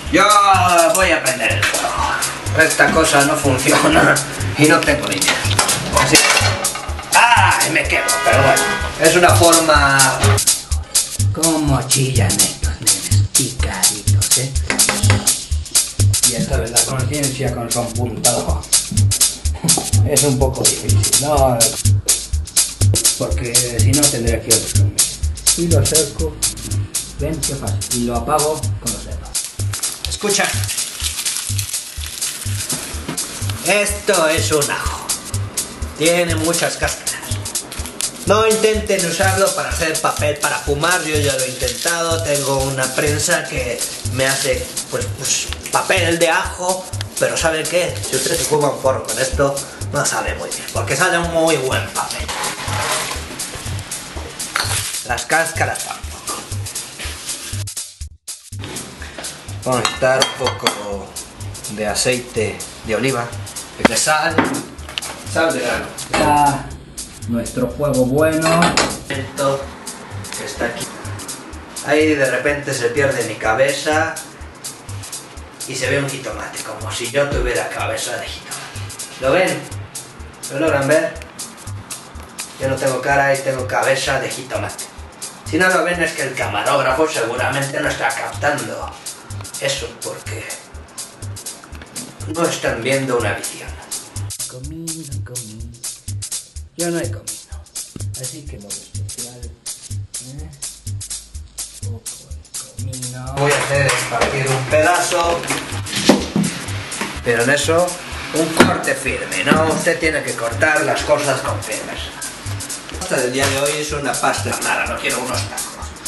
Yo voy a aprender el juego. Esta cosa no funciona y no tengo dinero. Así que... ¡ay! Me quedo, pero bueno. Es una forma... ¿Cómo chillan estos nenes picaditos, eh? Y esta vez la conciencia con su apuntado es un poco difícil, ¿no? Porque si no tendría que ir a buscarme. Y lo acerco, ven qué fácil, y lo apago con los dedos. Escucha. Esto es un ajo. Tiene muchas cáscaras. No intenten usarlo para hacer papel para fumar, yo ya lo he intentado. Tengo una prensa que me hace pues papel de ajo, pero ¿saben qué? Si usted se fuma un porro con esto, no sabe muy bien, porque sale un muy buen papel. Las cáscaras tampoco. Vamos a quitar un poco de aceite de oliva, de sal de grano. Ya nuestro juego bueno. Esto que está aquí. Ahí de repente se pierde mi cabeza y se ve un jitomate, como si yo tuviera cabeza de jitomate. ¿Lo ven? ¿Lo logran ver? Yo no tengo cara y tengo cabeza de jitomate. Si no lo ven es que el camarógrafo seguramente no está captando eso, porque no están viendo una visión. Comino. Yo no he comido, así que lo especial, poco de comino. Voy a hacer es partir un pedazo, pero en eso un corte firme, ¿no? Usted tiene que cortar las cosas con firmes. La pasta del día de hoy es una pasta mala, no quiero unos tacos.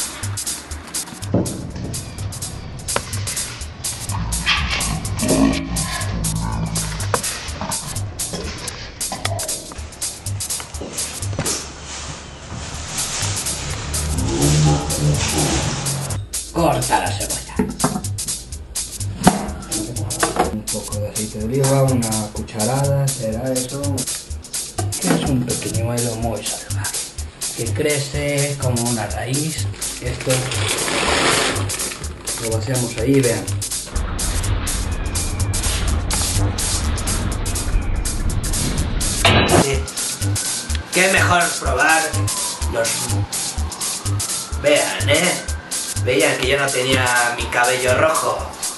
Corta la cebolla. Un poco de aceite de oliva, una cucharada, será eso. Que es un pequeñuelo muy salvaje, que crece como una raíz. Esto lo vaciamos ahí, vean. Sí. Qué mejor probar los... Vean, veían que yo no tenía mi cabello rojo,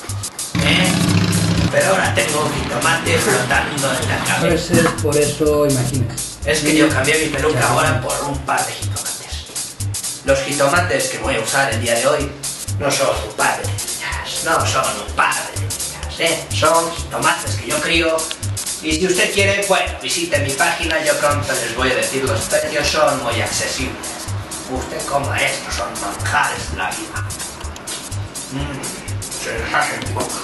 pero ahora tengo un jitomate flotando en la cabeza. Pues es por eso, imagínate. Es que yo cambié mi peluca ahora por un par de jitomates. Los jitomates que voy a usar el día de hoy no son un par de niñas, no son un par de niñas, son jitomates que yo crío. Y si usted quiere, bueno, visite mi página, yo pronto les voy a decir los precios, son muy accesibles. Usted coma esto, son manjares de la vida. Se les hace en boca.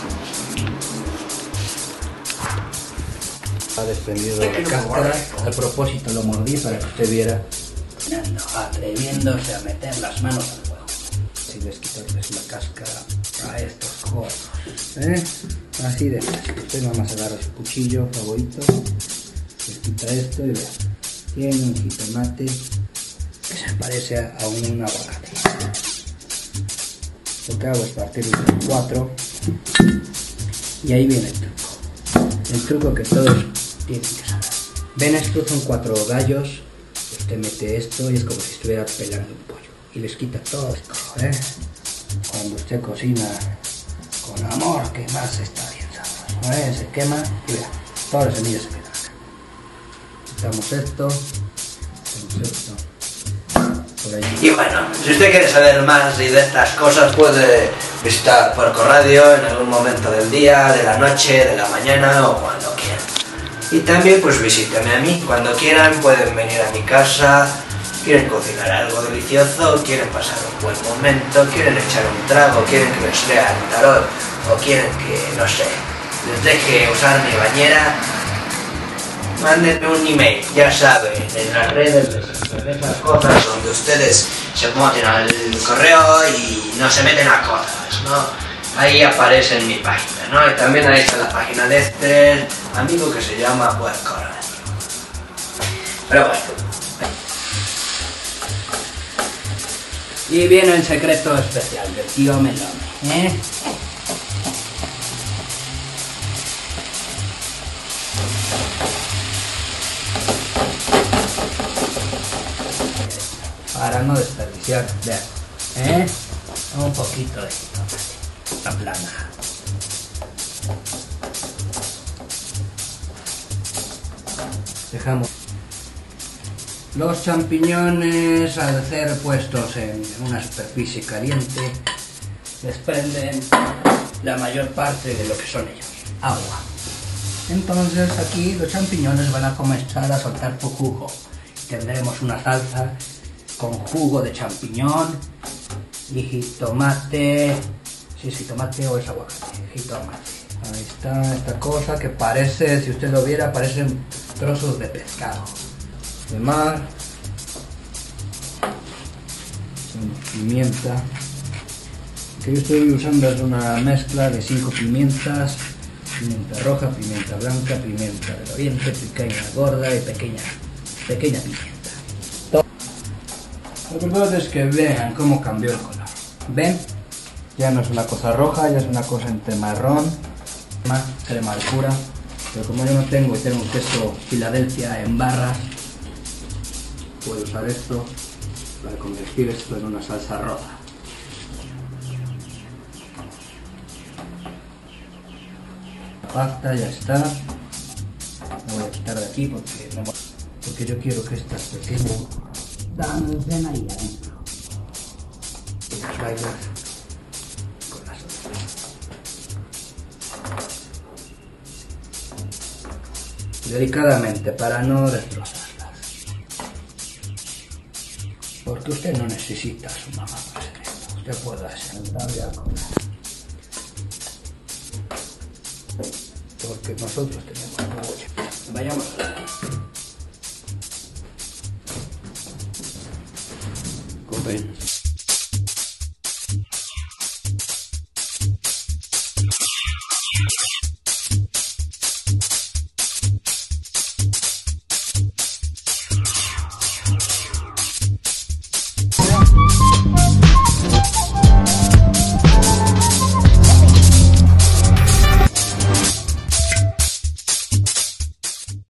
Ha desprendido la cáscara. A propósito lo mordí para que usted viera. Atreviéndose a meter las manos al fuego. Si les quitarles la cáscara a estos gordos. Así de fácil. Usted nada más agarra su cuchillo favorito, les quita esto y vean. Tiene un jitomate que se parece a un aguacate. Lo que hago es partirlo en 4 y ahí viene el truco. El truco que todos tienen que saber. Ven, estos son 4 gallos. Usted mete esto y es como si estuviera pelando un pollo y les quita todo esto, Cuando usted cocina con amor, que más está bien sabroso, se quema y vea, todas las semillas se quedan acá. Quitamos esto, por ahí. Y bueno, si usted quiere saber más de estas cosas, puede visitar Puerco Radio en algún momento del día, de la noche, de la mañana o cuando quieran. Y también pues visítame a mí, cuando quieran pueden venir a mi casa, quieren cocinar algo delicioso, quieren pasar un buen momento, quieren echar un trago, quieren que les lea el tarot o quieren que, no sé, les deje usar mi bañera, mándenme un email, ya saben, en las redes, en esas cosas donde ustedes se meten al correo y no se meten a cosas, ¿no? Ahí aparece en mi página, ¿no? Y también ahí está la página de este amigo que se llama Puerco Radio. Pero bueno. Y viene el secreto especial del tío Melón, para no desperdiciar. Vean, un poquito de jitomate, la plana. Dejamos los champiñones al ser puestos en una superficie caliente, desprenden la mayor parte de lo que son ellos, agua. Entonces aquí los champiñones van a comenzar a soltar su jugo. Tendremos una salsa con jugo de champiñón y jitomate. Si es jitomate o es aguacate, jitomate. Ahí está esta cosa que parece, si usted lo viera, parecen trozos de pescado de mar. Pimienta. Lo que yo estoy usando es una mezcla de 5 pimientas: pimienta roja, pimienta blanca, pimienta del oriente, pequeña gorda y pequeña pimienta. Lo que pasa es que vean cómo cambió el color. ¿Ven? Ya no es una cosa roja, ya es una cosa entre marrón, crema de cura. Pero como yo no tengo y tengo queso Filadelfia en barras, puedo usar esto para convertir esto en una salsa roja. La pasta ya está. La voy a quitar de aquí porque yo quiero que estas pequeñas estén ahí adentro. Y las bailas con las otras. Delicadamente para no destrozarlas. Porque usted no necesita a su mamá para hacer esto. Usted puede sentarse a comer. Porque nosotros tenemos mucho. Vayamos a la... Copen.